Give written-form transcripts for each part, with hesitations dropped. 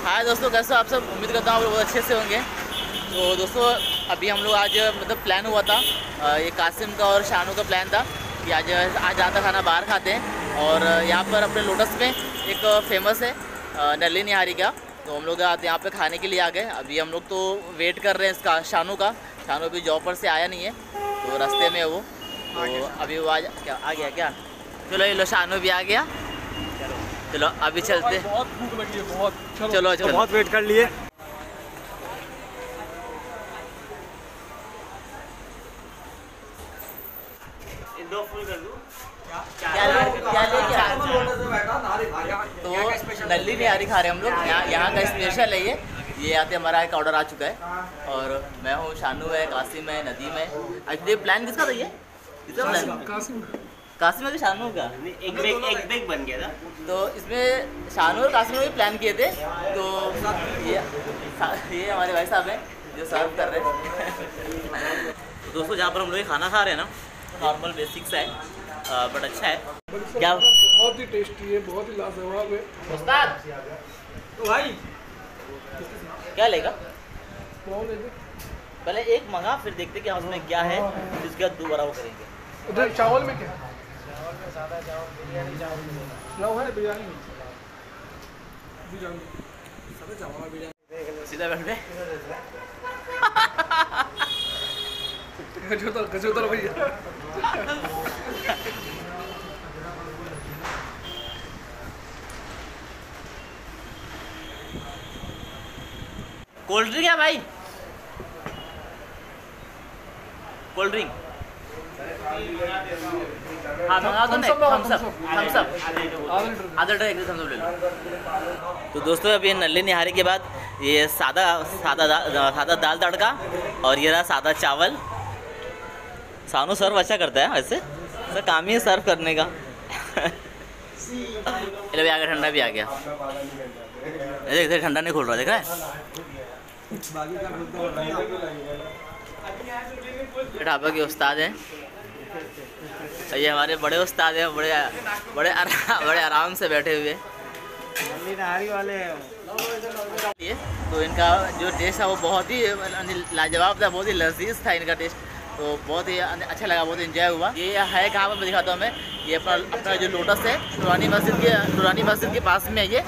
हाय दोस्तों, कैसे हो आप सब। उम्मीद करता हूँ आप लोग बहुत अच्छे से होंगे। तो दोस्तों अभी हम लोग आज मतलब प्लान हुआ था, ये कासिम का और शानू का प्लान था कि आज ज़्यादा खाना बाहर खाते हैं। और यहाँ पर अपने लोटस में एक फेमस है नल्ली निहारी का, तो हम लोग यहाँ पे खाने के लिए आ गए। अभी हम लोग तो वेट कर रहे हैं इसका शानू का। शानू अभी जॉब पर से आया नहीं है, तो रास्ते में है वो। तो अभी वो आ गया क्या? चलो ये लो, शानू भी आ गया। चलो अभी चलते। बहुत भूख लगी है, बहुत। चलो तो बहुत वेट कर लिए। दो फुल कर दूं तो नल्ली निहारी खा रहे हैं हम लोग। यहाँ का स्पेशल है ये आते हमारा एक ऑर्डर आ चुका है। और मैं हूँ, शानू है, कासिम है, नदीम है। एक्चुअली प्लान किसका था ये? किसका प्लान? कासिम है कि शानू का? एक बैग बन गया था। तो इसमें शानू और कासिम ने भी प्लान किए थे। तो ये हमारे भाई साहब हैं जो सर्व कर रहे हैं। तो दोस्तों जहाँ पर हम लोग ये खाना खा रहे हैं ना, नॉर्मल बेसिक सा है, बट अच्छा है। क्या बहुत ही टेस्टी है, बहुत ही लाजवाब है। उस्ताद तो भाई क्या लेगा? बहुत है। पहले एक मंगा, फिर देखते क्या उसमें क्या है, जिसके बाद दोबारा वो करेंगे। उधर चावल में क्या है? सादा चावल, बिरयानी चावल लाओ है, बिरयानी सादा चावल बिरयानी सीधा बैठ गए। गजोतर भैया। कोल्ड ड्रिंक है भाई? कोल्ड ड्रिंक हाँ मंगा दो। थम्स अप आधा लीटर एक थम्स अप ले लो। तो दोस्तों अभी ये नल्ली निहारी के बाद ये सादा दाल तड़का और ये रहा सादा चावल। शानू सर्व अच्छा करता है वैसे, इसका काम ही है सर्व करने का। भी आ गया, ठंडा भी आ गया। देख ठंडा नहीं खोल रहा, देख रहा है। ढाबा के उस्ताद हैं, ये हमारे बड़े उस्ताद हैं, बड़े आराम से बैठे हुए वाले तो इनका जो टेस्ट है वो बहुत ही लाजवाब था, बहुत ही लजीज था इनका टेस्ट। तो बहुत ही अच्छा लगा, बहुत एंजॉय हुआ। ये है कहाँ पर मैं दिखाता हूँ मैं। ये अपना जो लोटस है नूरानी मस्जिद के पास में है ये।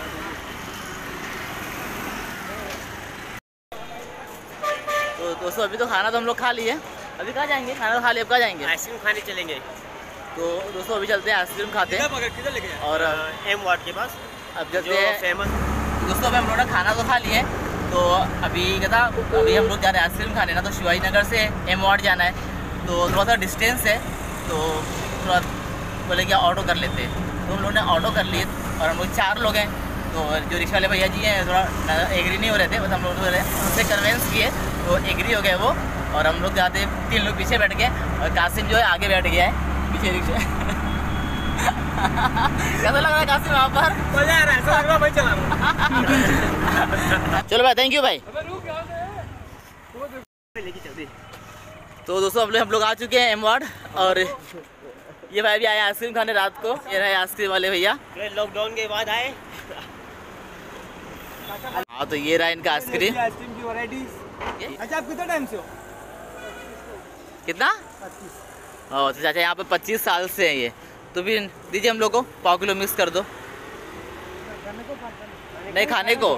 तो दोस्तों अभी तो खाना तो हम लोग खा लिए, अभी कहाँ जाएंगे? खाना तो खा लिया, अब कहाँ जाएंगे? आइसक्रीम खाने चलेंगे। तो दोस्तों अभी चलते हैं, आइसक्रीम खाते हैं। और एम वार्ड के पास अब चलते हैं फेमस। दोस्तों अभी हम लोगों ने खाना तो खा लिए, तो अभी क्या था, अभी हम लोग जा रहे हैं आइसक्रीम खाने ना। तो शिवाजी नगर से एम वार्ड जाना है, तो थोड़ा सा डिस्टेंस है, तो थोड़ा बोले कि ऑटो कर लेते हैं। तो हम लोगों ने ऑटो कर लिए और हम लोग 4 लोग हैं। तो जो रिक्शा वाले भैया जी हैं थोड़ा एग्री नहीं हो रहे थे, बस हम लोग उनसे कन्वेंस किए तो एग्री हो गए वो। और हम लोग जाते 3 लोग पीछे बैठ गए और कासिम जो है आगे बैठ गया है पीछे रिक्शा। कैसा लग रहा है कासिम वहाँ पर? मजा आ रहा है, ऐसा लग रहा है भाई चला रहा। चलो भाई, थैंक यू भाई। लेके चलते। तो दोस्तों हम लोग आ चुके हैं एम वार्ड, और ये भाई भी आए आइसक्रीम खाने रात को। ये रहे आइसक्रीम वाले भैया, लॉकडाउन के बाद आए। हाँ तो ये रहा इनका आइसक्रीम। आइसक्रीम की वैरायटीज। अच्छा आप कितना टाइम से हो? कितना? तो चाचा यहाँ पे 25 साल से हैं ये। तो फिर दीजिए हम लोग को 1 किलो मिक्स कर दो। नहीं खाने को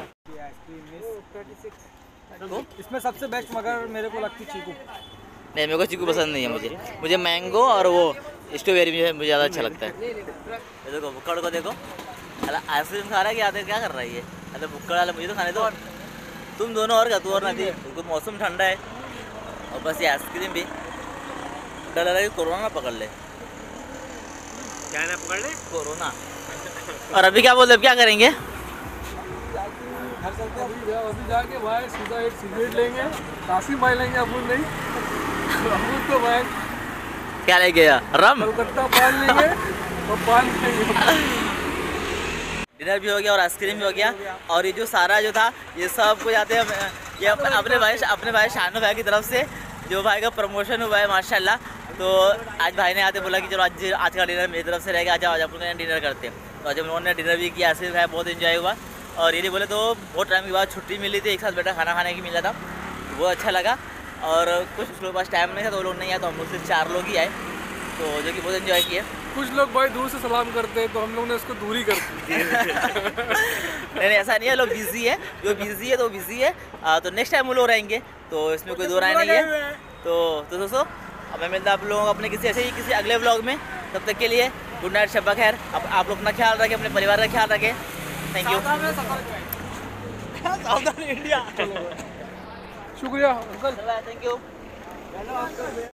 इसमें सबसे बेस्ट मगर मेरे को लगती चीकू। नहीं, मेरे को चीकू पसंद नहीं है। मुझे मैंगो और वो स्ट्रॉबेरी मुझे ज़्यादा अच्छा लगता है। ये देखो बुक्कड़ को देखो, आइसक्रीम खा रहा है कि आते क्या कर रहा है ये? अरे बुक्कड़ वाला मुझे तो खाने दो। तुम दोनों और तू और नदी, क्योंकि मौसम ठंडा है और बस ये आइसक्रीम भी। डर लग रहा है कि कोरोना ना पकड़ ले। क्या ना पकड़ ले? कोरोना। और अभी क्या बोलते, क्या करेंगे? अभी जाके भाई सीधा एक सिगरेट लेंगे, कासिम भाई लेंगे, अमूल नहीं। अमूल तो भाई क्या लेंगे? रम, कलकत्ता पान लेंगे और पान लेंगे। डिनर भी हो गया और आइसक्रीम भी हो गया। और ये जो सारा जो था ये सब कुछ आते हैं ये अपने भाई शानू भाई की तरफ से, जो भाई का प्रमोशन हुआ है माशाल्लाह। तो आज भाई ने आते बोला कि चलो आज का डिनर मेरी तरफ से रहेगा, आज अपन डिनर करते हैं। तो आज हम लोगों ने डिनर भी किया, आइसक्रीम खाया, बहुत एंजॉय हुआ। और ये बोले तो बहुत टाइम के बाद छुट्टी मिली थी, एक साथ बैठा खाना खाने की मिला था, वो अच्छा लगा। और कुछ लोगों के पास टाइम नहीं था तो वो लोग नहीं आए, तो हम लोग सिर्फ 4 लोग ही आए, तो जो कि बहुत एंजॉय किए। कुछ लोग भाई दूर से सलाम करते हैं तो हम लोग ने उसको दूरी कर दी। नहीं ऐसा नहीं है, लोग बिजी है, जो बिजी है तो बिजी है। तो नेक्स्ट टाइम वो लोग रहेंगे, तो इसमें कोई दो राय नहीं है। तो दोस्तों अब मैं मिलता आप लोगों को अपने किसी अगले व्लॉग में। तब तक के लिए गुड नाइट, शब्बा खैर। अब आप लोग अपना ख्याल रखें, अपने परिवार का ख्याल रखें। Thank you. सावधान इंडिया। शुक्रिया अंकल, थैंक यू।